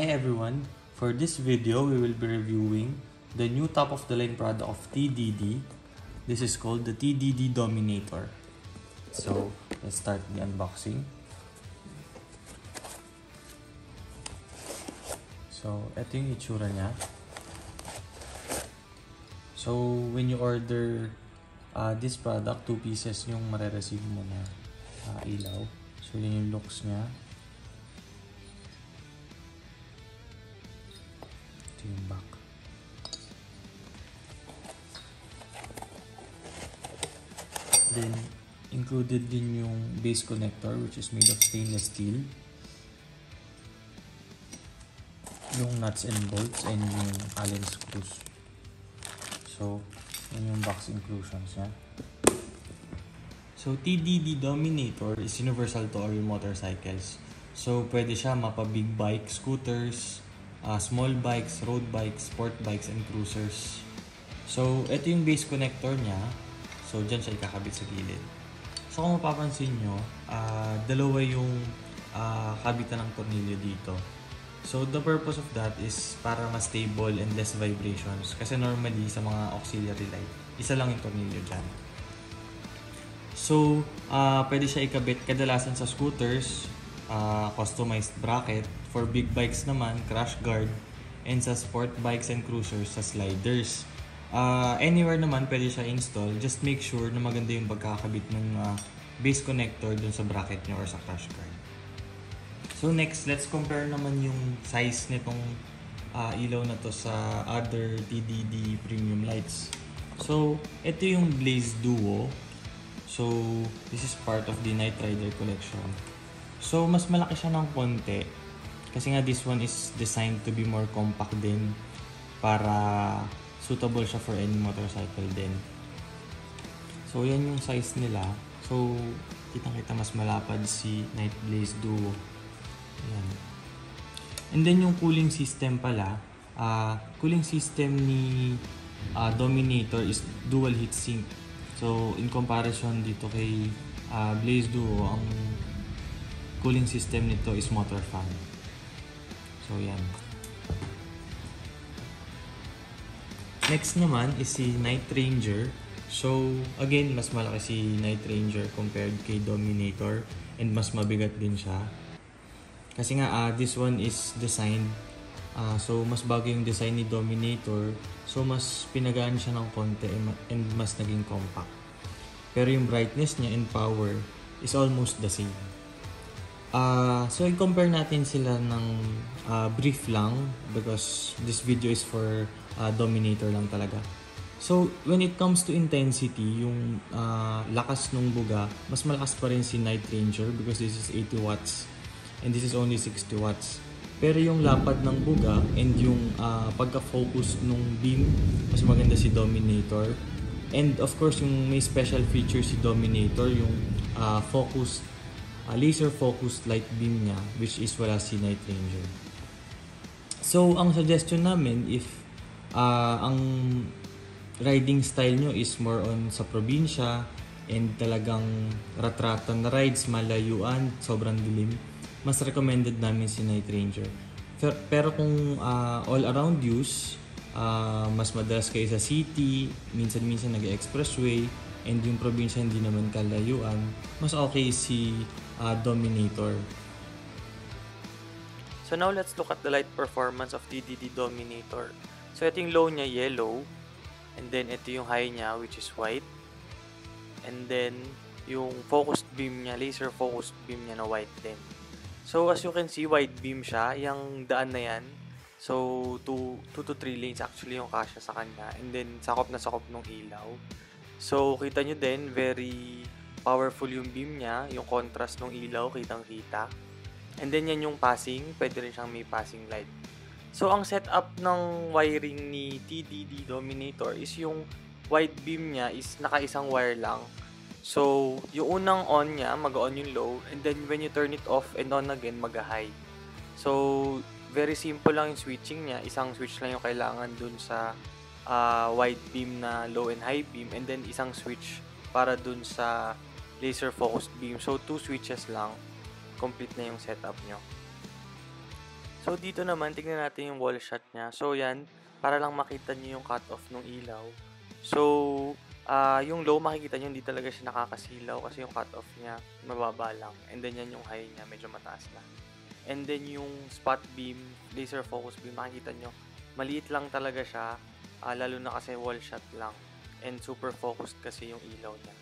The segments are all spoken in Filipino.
Hi everyone! For this video, we will be reviewing the new top-of-the-line product of TDD. This is called the TDD Dominator. So, let's start the unboxing. So, ito yung itsura niya. So, when you order this product, 2 pieces yung marireceive mo na ilaw. So, yun yung looks niya. Ito yung back. Then, included din yung base connector which is made of stainless steel. Yung nuts and bolts and yung Allen screws. So, yun yung box inclusions niya. So, TDD Dominator is universal to all your motorcycles. So, pwede siya mapa-big bike, scooters, small bikes, road bikes, sport bikes, and cruisers. So, ito yung base connector niya. So, dyan siya ikakabit sa gilid. So, kung mapapansin nyo, dalawa yung kabitan ng tornilyo dito. So, the purpose of that is para mas stable and less vibrations. Kasi normally, sa mga auxiliary light, isa lang yung tornilyo dyan. So, pwede siya ikabit kadalasan sa scooters, customized bracket. For big bikes naman, crash guard. And sa sport bikes and cruisers, sa sliders. Anywhere naman pwede siya install. Just make sure na maganda yung pagkakabit ng base connector dun sa bracket nyo or sa crash guard. So next, let's compare naman yung size nitong ilaw na to sa other TDD premium lights. So, ito yung Blaze Duo. So, this is part of the Night Rider collection. So, mas malaki siya ng konti. Kasi nga this one is designed to be more compact din para suitable siya for any motorcycle din. So, yan yung size nila. So, kitang-kita mas malapad si Night Blaze Duo. Ayan. And then yung cooling system pala, cooling system ni Dominator is dual heatsink. So in comparison dito kay Blaze Duo, ang cooling system nito is motor fan. So yan. Next naman is si Night Ranger. So again, mas malaki si Night Ranger compared kay Dominator and mas mabigat din siya. Kasi nga, this one is designed, so mas bago yung design ni Dominator, so mas pinagaan siya ng konti and mas naging compact. Pero yung brightness niya and power is almost the same. So i-compare natin sila ng brief lang because this video is for Dominator lang talaga. So when it comes to intensity, yung lakas ng buga, mas malakas pa rin si Night Ranger because this is 80 watts. And this is only 60 watts. Pero yung lapad ng buga and yung pagka-focus ng beam, mas maganda si Dominator. And of course, yung may special feature si Dominator, yung laser focused light beam niya, which is wala si Night Ranger. So, ang suggestion namin, if ang riding style nyo is more on sa probinsya and talagang rat-ratan na rides, malayuan, sobrang dilim, mas recommended namin si Night Ranger. Pero kung all around use, mas madalas kayo sa city, minsan-minsan nag-expressway, and yung probinsya hindi naman kalayuan, mas okay si Dominator. So now let's look at the light performance of TDD Dominator. So ito yung low niya, yellow, and then ito yung high niya, which is white, and then yung focused beam niya, laser focused beam niya na white din. So, as you can see, wide beam siya. Yung daan na yan. So, 2 to 3 lanes actually yung kasya sa kanya. And then, sakop na sakop ng ilaw. So, kita nyo din, very powerful yung beam niya. Yung contrast ng ilaw, kitang-kita. And then, yan yung passing. Pwede rin siyang may passing light. So, ang setup ng wiring ni TDD Dominator is yung wide beam niya is naka-isang wire lang. So, yung unang on niya, mag-on yung low, and then when you turn it off and on again, mag-high. So, very simple lang yung switching niya. Isang switch lang yung kailangan dun sa wide beam na low and high beam, and then isang switch para dun sa laser focused beam. So, 2 switches lang, complete na yung setup nyo. So, dito naman, tignan natin yung wall shot niya. So, yan, para lang makita nyo yung cutoff ng ilaw. So, yung low, makikita nyo, hindi talaga siya nakakasilaw kasi yung cutoff niya, mababa lang. And then, yan yung high niya, medyo mataas na. And then, yung spot beam, laser focus beam, makikita nyo, maliit lang talaga siya, lalo na kasi wall shot lang. And super focused kasi yung ilaw niya.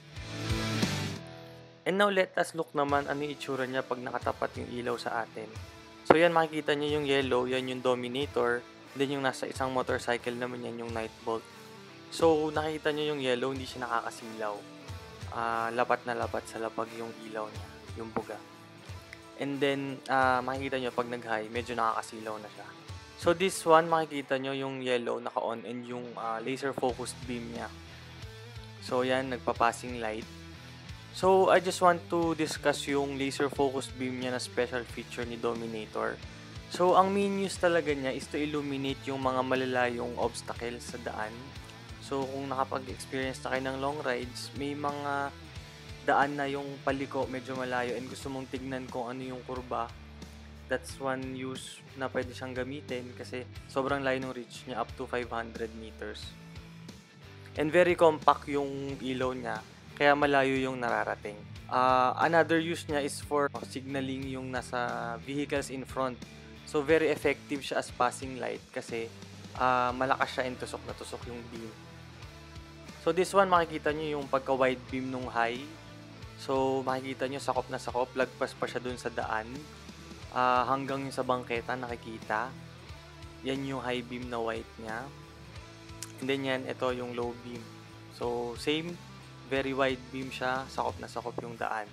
And now, let us look naman ano yung itsura niya pag nakatapat yung ilaw sa atin. So, yan, makikita nyo yung yellow, yan yung Dominator. Then, yung nasa isang motorcycle naman yan yung Nightbolt. So, nakita nyo yung yellow, hindi siya nakakasilaw. Lapat na lapat sa lapag yung ilaw niya, yung buga. And then, makikita nyo pag nag-high, medyo nakakasilaw na siya. So, this one, makikita nyo yung yellow naka-on and yung laser focused beam niya. So, yan, nagpa-passing light. So, I just want to discuss yung laser focused beam niya na special feature ni Dominator. So, ang main use talaga niya is to illuminate yung mga malalayong obstacles sa daan. So, kung nakapag-experience na kayo ng long rides, may mga daan na yung paliko medyo malayo and gusto mong tignan kung ano yung kurba. That's one use na pwede siyang gamitin kasi sobrang layo ng reach niya, up to 500 meters. And very compact yung ilaw niya, kaya malayo yung nararating. Another use niya is for signaling yung nasa vehicles in front. So, very effective siya as passing light kasi malakas siya and tusok na tusok yung beam. So, this one, makikita nyo yung pagka-wide beam nung high. So, makikita nyo, sakop na sakop, lagpas pa siya dun sa daan. Hanggang yung sa bangketa, nakikita. Yan yung high beam na white niya. And then yan, ito yung low beam. So, same, very wide beam siya, sakop na sakop yung daan.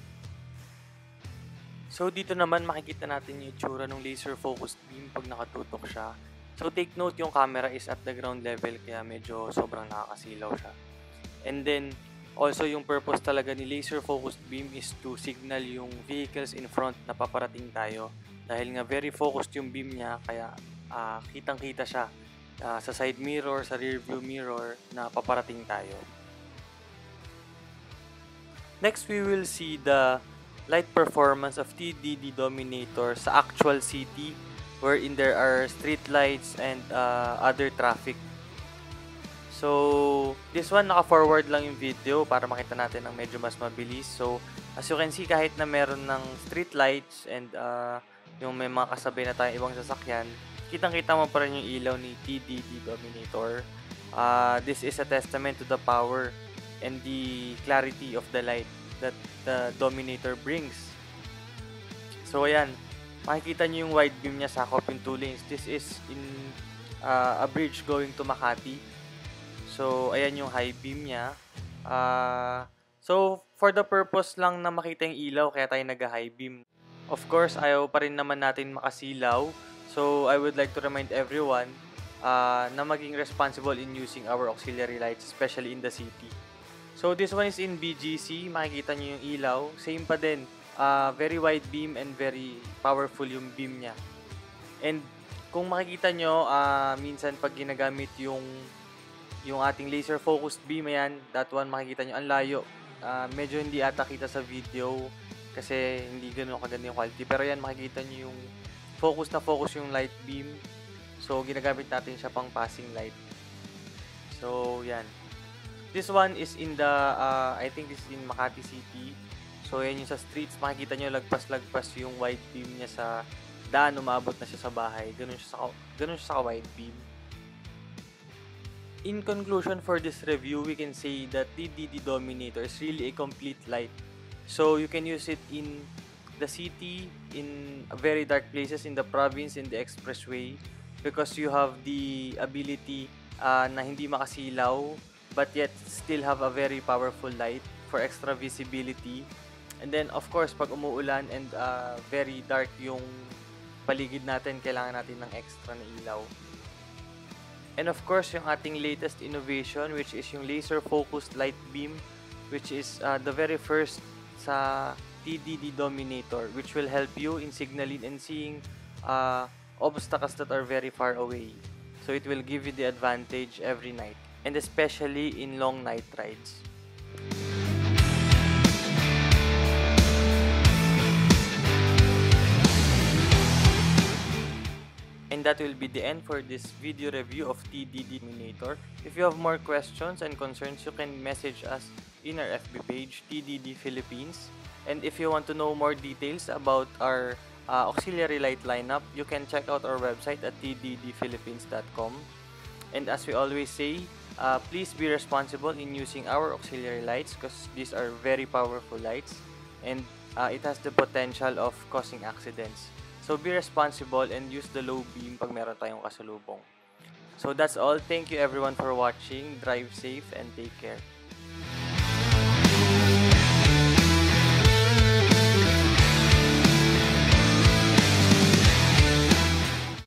So, dito naman makikita natin yung itsura ng laser focused beam pag nakatutok siya. So, take note, yung camera is at the ground level kaya medyo sobrang nakakasilaw siya. And then, also yung purpose talaga ni laser focused beam is to signal yung vehicles in front na paparating tayo. Dahil nga very focused yung beam niya, kaya kitang-kita siya sa side mirror, sa rear view mirror na paparating tayo. Next, we will see the light performance of TDD Dominator sa actual city wherein there are street lights and other traffic. So, this one naka-forward lang yung video para makita natin ng medyo mas mabilis. So, as you can see, kahit na meron ng street lights and yung may mga kasabay na tayong ibang sasakyan, kitang-kita mo pa rin yung ilaw ni TDD Dominator. This is a testament to the power and the clarity of the light that the Dominator brings. So, ayan. Makikita nyo yung wide beam niya, sakop yung 2 lanes. This is in a bridge going to Makati. So, ayan yung high beam niya. So, for the purpose lang na makita yung ilaw, kaya tayo nag-high beam. Of course, ayaw pa rin naman natin makasilaw. So, I would like to remind everyone na maging responsible in using our auxiliary lights, especially in the city. So, this one is in BGC. Makikita nyo yung ilaw. Same pa din. Very wide beam and very powerful yung beam niya. And, kung makikita nyo, minsan pag ginagamit yung ating laser focused beam, ayan, that one makikita nyo, ang layo. Medyo hindi ata kita sa video kasi hindi ganoon kaganda yung quality. Pero yan, makikita nyo yung focus na focus yung light beam. So, ginagamit natin siya pang passing light. So, yan. This one is in the, I think this is in Makati City. So, yan yung sa streets. Makikita nyo, lagpas-lagpas yung wide beam niya sa daan. Umabot na siya sa bahay. Ganun siya sa wide beam. In conclusion for this review, we can say that TDD Dominator is really a complete light. So, you can use it in the city, in very dark places, in the province, in the expressway, because you have the ability na hindi makasilaw, but yet still have a very powerful light for extra visibility. And then, of course, pag umuulan and very dark yung paligid natin, kailangan natin ng extra na ilaw. And of course, yung ating latest innovation, which is yung laser focused light beam, which is the very first sa TDD Dominator, which will help you in signaling and seeing obstacles that are very far away. So it will give you the advantage every night, and especially in long night rides. that will be the end for this video review of TDD Dominator. If you have more questions and concerns, you can message us in our FB page, TDD Philippines. And if you want to know more details about our auxiliary light lineup, you can check out our website at tddphilippines.com. And as we always say, please be responsible in using our auxiliary lights because these are very powerful lights and it has the potential of causing accidents. So be responsible and use the low beam pag meron tayong kasalubong. So that's all. Thank you everyone for watching. Drive safe and take care.